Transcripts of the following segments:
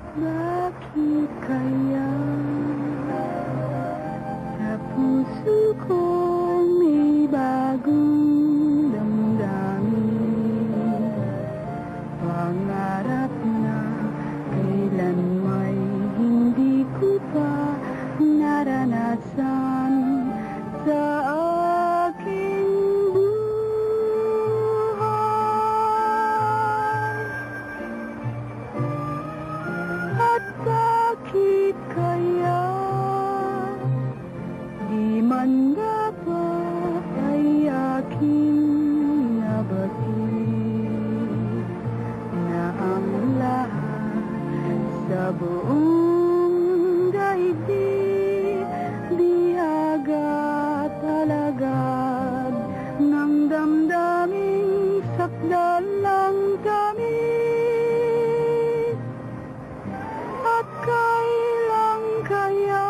Bakit kaya sa puso kong may bagong damdamin? Pangarap na kailan may hindi ko pa naranasan sa aking buhay. At bakit kaya di man dapat ay aking nabatid na ang lahat sa buong daigdig bihagat alagad ng damdaming sakdal ng tamis. At kailan kaya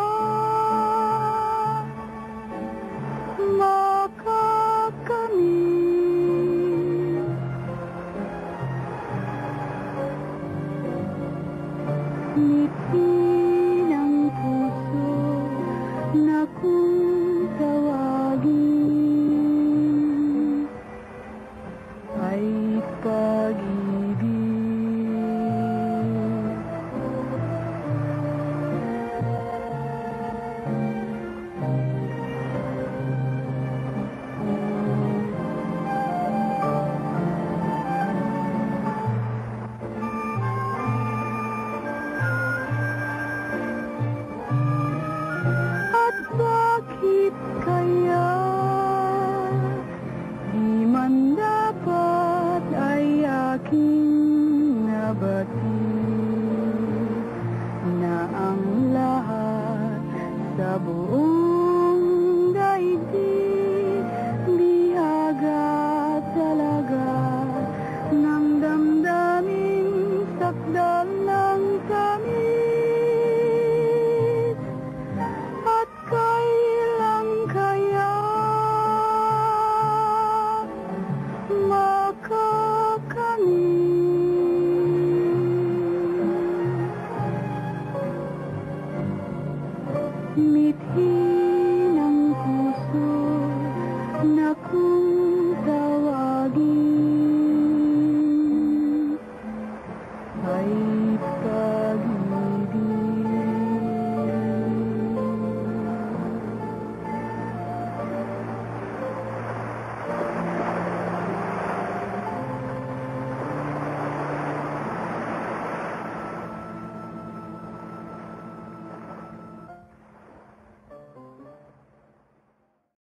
makakamit? Ngiti ng puso na kung tawagin ay pag-ibig. At bakit kaya di man dapat ay aking nabatid na ang lahat sa buong daigdig bihagat talaga ng damdaming sakdal ng tamis. At kailan kaya makakamit? Mithi